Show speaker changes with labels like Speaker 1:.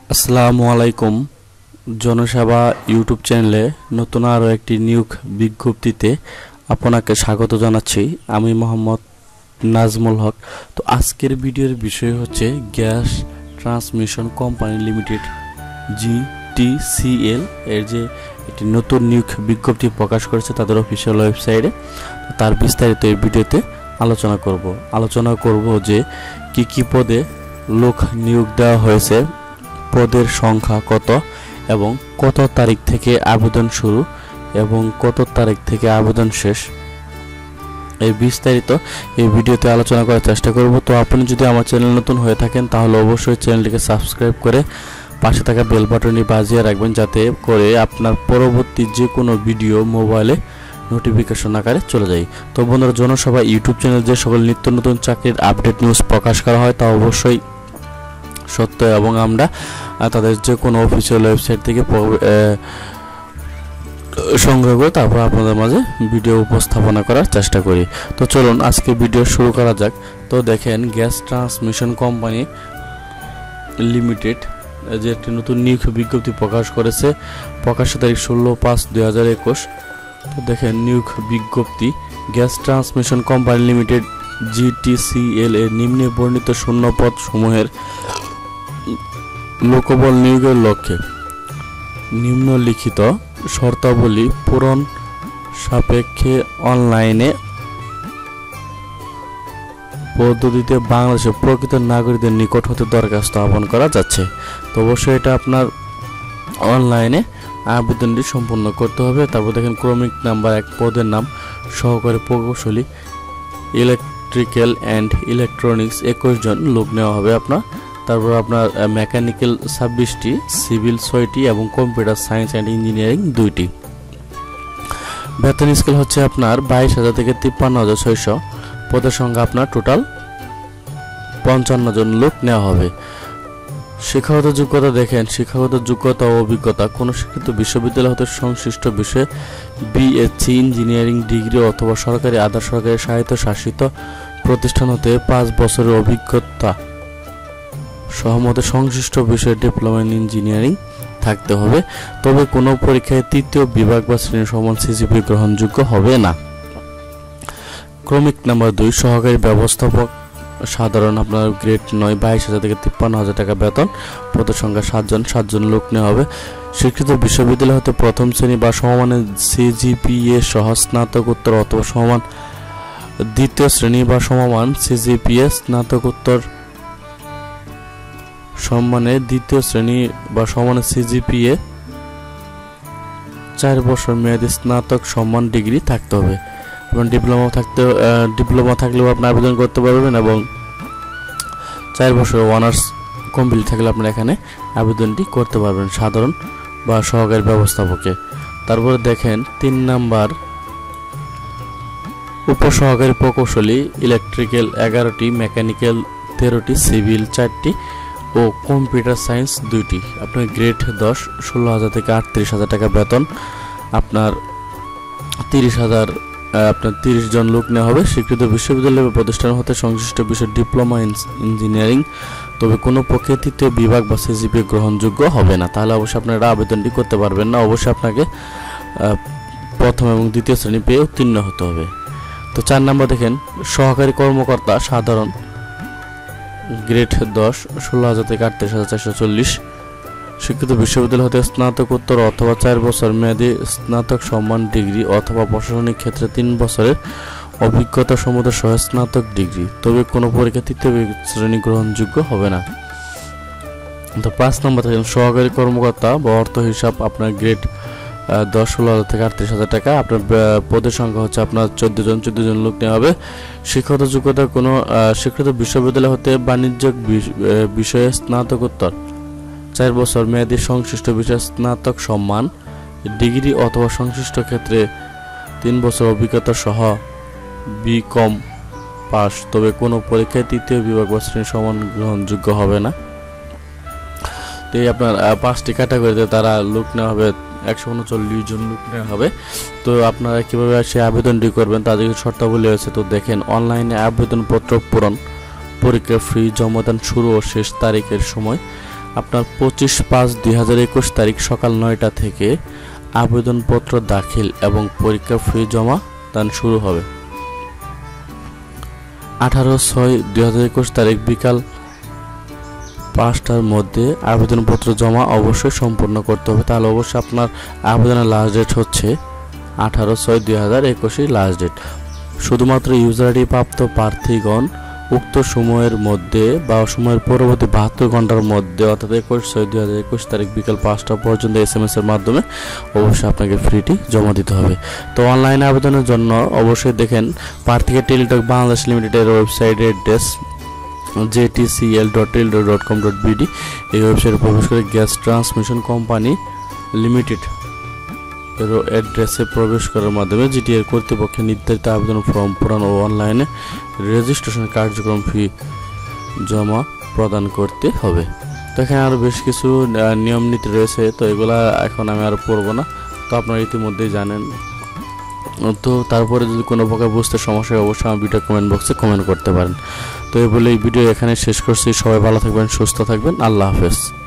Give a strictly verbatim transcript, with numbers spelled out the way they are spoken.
Speaker 1: আসসালামু আলাইকুম। জনসেবা ইউটিউব চ্যানেলে নতুন আরও একটি নিয়োগ বিজ্ঞপ্তিতে আপনাকে স্বাগত জানাচ্ছি। আমি মোহাম্মদ নাজমুল হক। তো আজকের ভিডিওর বিষয় হচ্ছে gas transmission company limited GTCL এর যে একটি নতুন নিয়োগ বিজ্ঞপ্তি প্রকাশ করেছে তাদের অফিসিয়াল ওয়েবসাইটে। তার বিস্তারিত এই ভিডিওতে আলোচনা করব আলোচনা করব যে কি কি পদে লোক নিয়োগ দেওয়া হয়েছে, পদের সংখ্যা কত এবং কত তারিখ থেকে আবেদন শুরু এবং কত তারিখ থেকে আবেদন শেষ, এই বিস্তারিত এই ভিডিওতে আলোচনা করার চেষ্টা করব। তো আপনি যদি আমার চ্যানেল নতুন হয়ে থাকেন তাহলে অবশ্যই চ্যানেলটিকে সাবস্ক্রাইব করে পাশে থাকা বেল বাটনটি বাজিয়ে রাখবেন, যাতে করে আপনার পরবর্তী যে কোনো ভিডিও মোবাইলে নোটিফিকেশন আকারে চলে যায়। তো বন্ধুরা, জনসভা ইউটিউব চ্যানেল যে সকল নিত্য নতুন চাকরির আপডেট নিউজ প্রকাশ করা হয় তা অবশ্যই সত্য এবং আমরা তাদের যে কোনো অফিসিয়াল ওয়েবসাইট থেকে সংগ্রহ করে তারপর আপনাদের মাঝে ভিডিও উপস্থাপনা করার চেষ্টা করি। তো চলুন আজকে ভিডিও শুরু করা যাক। তো দেখেন, গ্যাস ট্রান্সমিশন কোম্পানি লিমিটেড যে একটি নতুন নিয়োগ বিজ্ঞপ্তি প্রকাশ করেছে, প্রকাশের তারিখ ষোলো পাঁচ দুই হাজার একুশ। তো দেখেন, নিয়োগ বিজ্ঞপ্তি gas transmission company limited GTCL এর নিম্নে বর্ণিত শূন্যপদ সমূহের লোকবল নিয়োগের লক্ষ্যে নিম্নলিখিত শর্তাবলী পূরণ সাপেক্ষে অনলাইনে পদ্ধতিতে বাংলাদেশের প্রকৃত নাগরিকদের নিকট হতে দরখাস্ত আহ্বান করা যাচ্ছে। তো অবশ্যই এটা আপনার অনলাইনে আবেদনটি সম্পূর্ণ করতে হবে। তারপর দেখেন, ক্রমিক নাম্বার এক পদের নাম সহকারী প্রকৌশলী ইলেকট্রিক্যাল অ্যান্ড ইলেকট্রনিক্স একুশ জন লোক নেওয়া হবে আপনার। তারপর আপনার মেকানিক্যাল ছাব্বিশটি, সিভিল ছয়টি এবং কম্পিউটার সায়েন্স অ্যান্ড ইঞ্জিনিয়ারিং দুইটি। বেতন স্কেল হচ্ছে আপনার বাইশ হাজার থেকে তিপ্পান্ন হাজার ছয়শো। পদের সংখ্যা আপনার টোটাল পঞ্চান্ন জন লোক নেওয়া হবে। শিক্ষাগত যোগ্যতা দেখেন, শিক্ষাগত যোগ্যতা ও অভিজ্ঞতা কোনো শিক্ষিত বিশ্ববিদ্যালয় হতে সংশ্লিষ্ট বিষয়ে বিএসসি ইঞ্জিনিয়ারিং ডিগ্রি অথবা সরকারি আধা সরকারি স্বায়ত্ত শাসিত প্রতিষ্ঠান হতে পাঁচ বছরের অভিজ্ঞতা সহমতে সংশ্লিষ্ট বিষয়ে ডিপ্লোমা ইন ইঞ্জিনিয়ারিং থাকতে হবে। তবে কোনো পরীক্ষায় তৃতীয় বিভাগ বা শ্রেণী সমান সিজিপি গ্রহণযোগ্য হবে না। ক্রমিক নাম্বার দুই সহকারী ব্যবস্থাপক সাধারণ আপনার গ্রেড নয়, বাইশ হাজার থেকে তিপ্পান্ন হাজার টাকা বেতন। পদের সংখ্যা সাতজন সাতজন লোক নেওয়া হবে। স্বীকৃত বিশ্ববিদ্যালয় হতে প্রথম শ্রেণী বা সমমানের সিজিপিএ সহ স্নাতকোত্তর অথবা সমমান দ্বিতীয় শ্রেণী বা সমমান সিজিপিএ স্নাতকোত্তর সম্মানের দ্বিতীয় শ্রেণী বা সমানের সিজিপিএ চার বছর মেয়াদী স্নাতক সম্মান ডিগ্রি থাকতে হবে এবং ডিপ্লোমা থাকতে ডিপ্লোমা থাকলেও আপনি আবেদন করতে পারবেন এবং চার বছর অনার্স কমপ্লিট থাকলে আপনারা এখানে আবেদনটি করতে পারবেন সাধারণ বা সহকারী ব্যবস্থাপকে। তারপরে দেখেন, তিন নাম্বার উপসহকারী প্রকৌশলী ইলেকট্রিক্যাল এগারোটি, মেকানিক্যাল তেরোটি, সিভিল চারটি ও কম্পিউটার সায়েন্স দুইটি। আপনার গ্রেড দশ, ষোলো হাজার থেকে আটত্রিশ হাজার টাকা বেতন। আপনার তিরিশ হাজার আপনার তিরিশ জন লোক নেওয়া হবে। স্বীকৃত বিশ্ববিদ্যালয় বা প্রতিষ্ঠান হতে সংশ্লিষ্ট বিষয়ে ডিপ্লোমা ইন ইঞ্জিনিয়ারিং, তবে কোনো পক্ষে তৃতীয় বিভাগ বা সিজিপি গ্রহণযোগ্য হবে না। তাহলে অবশ্যই আপনারা আবেদনটি করতে পারবেন না। অবশ্যই আপনাকে প্রথম এবং দ্বিতীয় শ্রেণী পেয়ে উত্তীর্ণ হতে হবে। তো চার নম্বর দেখেন, সহকারী কর্মকর্তা সাধারণ গ্রেড দশ, ষোলো হাজার থেকে আটত্রিশ হাজার চারশো চল্লিশ। শিক্ষিত বিশ্ববিদ্যালয় হতে স্নাতকোত্তর অথবা চার বছর মেয়াদী স্নাতক সম্মান ডিগ্রি অথবা প্রশাসনিক ক্ষেত্রে তিন বছরের অভিজ্ঞতা সমুদ্র সহ স্নাতক ডিগ্রি, তবে কোনো পরীক্ষা তৃতীয় শ্রেণী গ্রহণযোগ্য হবে না। তো পাঁচ নম্বর থাকেন সহকারী কর্মকর্তা বা অর্থ হিসাব, আপনার গ্রেড দশ, ষোলো হাজার থেকে আটত্রিশ হাজার টাকা। আপনার পদের সংখ্যা হচ্ছে আপনার চোদ্দ জন চোদ্দ জন লোক নেওয়া হবে। শিক্ষাগত যোগ্যতা কোনো স্বীকৃত বিশ্ববিদ্যালয় হতে বাণিজ্যিক বিষয়ে স্নাতকোত্তর চার বছর মেয়াদী সংশ্লিষ্ট বিষয়ে স্নাতক সম্মান ডিগ্রি অথবা সংশ্লিষ্ট ক্ষেত্রে তিন বছর অভিজ্ঞতা সহ বি কম পাস, তবে কোনো পরীক্ষায় তৃতীয় বিভাগ বা শ্রেণী সমান গ্রহণযোগ্য হবে না। তো এই আপনার পাঁচটি ক্যাটাগরিতে তারা লোক নেওয়া হবে, একশো উনচল্লিশ জন লোক নেওয়া হবে। তো আপনারা কীভাবে সে আবেদনটি করবেন তাদের শর্তাবলী আছে। তো দেখেন, অনলাইনে আবেদনপত্র পূরণ, পরীক্ষা ফি জমাদান শুরু ও শেষ তারিখের সময় আপনার পঁচিশ পাঁচ দুই হাজার একুশ তারিখ সকাল নয়টা থেকে আবেদনপত্র দাখিল এবং পরীক্ষা ফি জমা দান শুরু হবে। আঠারো ছয় দুই হাজার একুশ তারিখ বিকাল পাঁচটার মধ্যে আবেদনপত্র জমা অবশ্যই সম্পূর্ণ করতে হবে। তাহলে অবশ্যই আপনার আবেদনের লাস্ট ডেট হচ্ছে আঠারো ছয় দুই হাজার একুশই লাস্ট ডেট। শুধুমাত্র ইউজার আইডি প্রাপ্ত প্রার্থীগণ উক্ত সময়ের মধ্যে বা সময়ের পরবর্তী বাহাত্তর ঘন্টার মধ্যে অর্থাৎ একুশ ছয় দুই হাজার একুশ তারিখ বিকাল পাঁচটা পর্যন্ত এস এম এস এর মাধ্যমে অবশ্যই আপনাকে ফ্রিটি জমা দিতে হবে। তো অনলাইনে আবেদনের জন্য অবশ্যই দেখেন প্রার্থীকে টেলিটক বাংলাদেশ লিমিটেডের ওয়েবসাইটের address J T C L dot Teletalk dot com dot BD এই ওয়েবসাইটে প্রবেশ করে গ্যাস ট্রান্সমিশন কোম্পানি লিমিটেড এর অ্যাড্রেসে প্রবেশ করার মাধ্যমে জিটিএর কর্তৃপক্ষের নির্ধারিত আবেদন ফর্ম পূরণ ও অনলাইনে রেজিস্ট্রেশন কার্যক্রম ফি জমা প্রদান করতে হবে। তো এখানে আরও বেশ কিছু নিয়ম নীতি রয়েছে, তো এগুলা এখন আমি আর পড়বো না, তো আপনারা ইতিমধ্যেই জানেন। তো তারপরে যদি কোনো প্রকার বুঝতে সমস্যা হয় অবশ্যই আমার ভিডিও কমেন্ট বক্সে কমেন্ট করতে পারেন। তো এই বলে এই ভিডিও এখানে শেষ করছি। সবাই ভালো থাকবেন, সুস্থ থাকবেন, আল্লাহ হাফেজ।